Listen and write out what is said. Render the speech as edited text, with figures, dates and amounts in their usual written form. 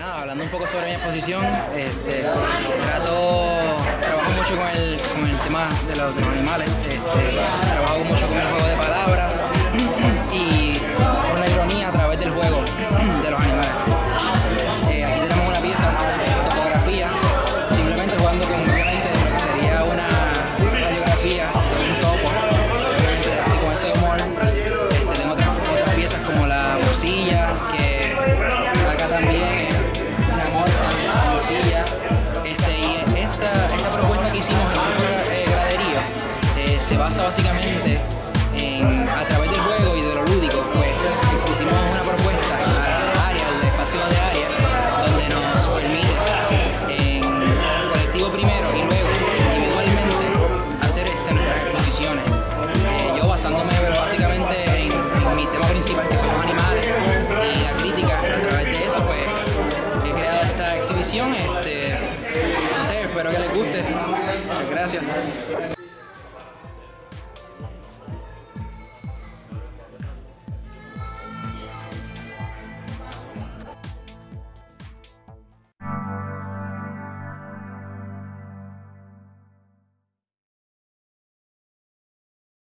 nada, hablando un poco sobre mi exposición, trabajo mucho con el tema de los animales, trabajo mucho con el juego de palabras y con la ironía a través del juego de los animales. Aquí tenemos una pieza de topografía, simplemente jugando con obviamente lo que sería una radiografía de un topo, obviamente así con ese humor. Tengo otras piezas como la morcilla, que acá también una morcilla, y esta propuesta que hicimos en el graderío se basa básicamente a través del juego y de lo lúdico, pues expusimos una propuesta a área, al espacio de área, donde nos permite en colectivo primero y luego individualmente hacer nuestras exposiciones. Yo basándome básicamente en mi tema principal, que